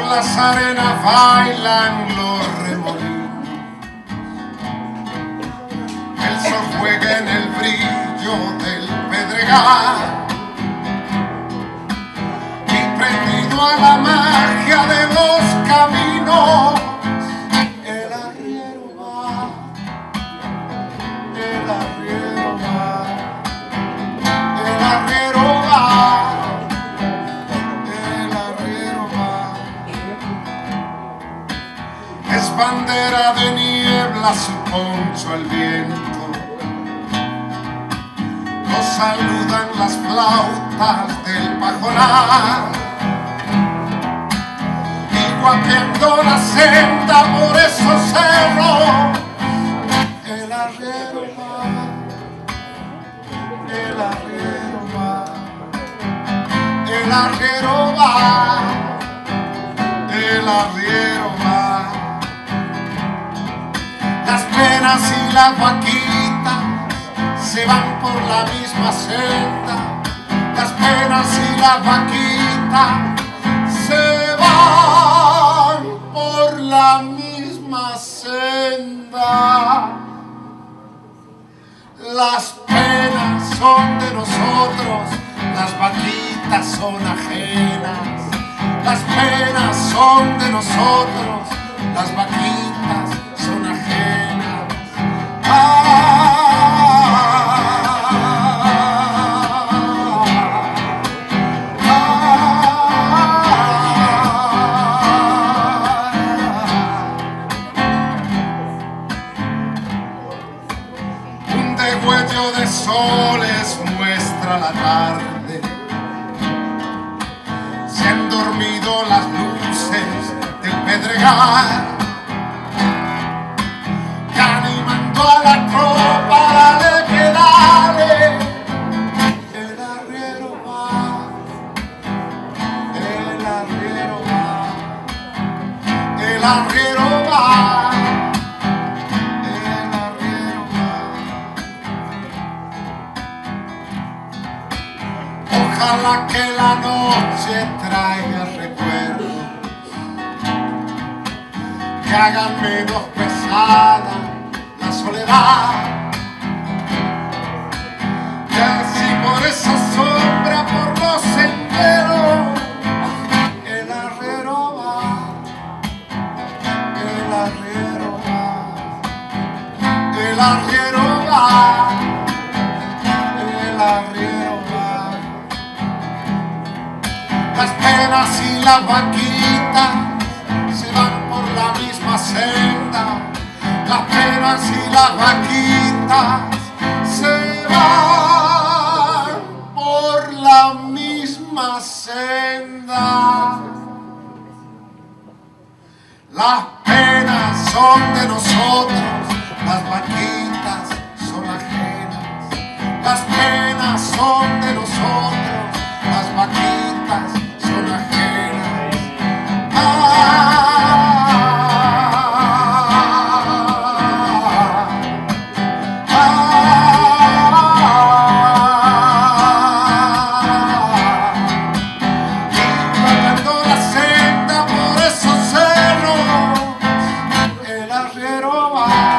las arenas bailan los remolinos, el sol juega en el brillo del pedregal, y prendido a la magia de los caminos, el arriero va, el arriero va, el arriero va, el arriero va. Es bandera de niebla su poncho al viento, nos saludan las flautas del pajonal, y guapeando la senda por esos cerros, el arriero va, el arriero va, el arriero va, el arriero va. Las penas y las vaquitas se van por la misma senda, las penas y las vaquitas se van por la misma senda. Las penas son de nosotros, las vaquitas son ajenas. Las penas son de nosotros, las vaquitas son ajenas. Un degüello de soles muestra la tarde, se han dormido las luces del pedregal, y animando a la tropa dale que dale, el arriero va, el arriero va, el arriero va, el arriero va. Ojalá que la noche traiga recuerdos que hagan menos pesada la soledad, y así por esa sombra, por los senderos, el arriero va, el arriero va, el arriero va, el arriero va. Las penas y las vaquitas se van por la misma senda, las penas y las vaquitas se van por la misma senda. Las penas son de nosotros, las vaquitas son ajenas. Las penas son de nosotros, las vaquitas son ajenas. El arriero va.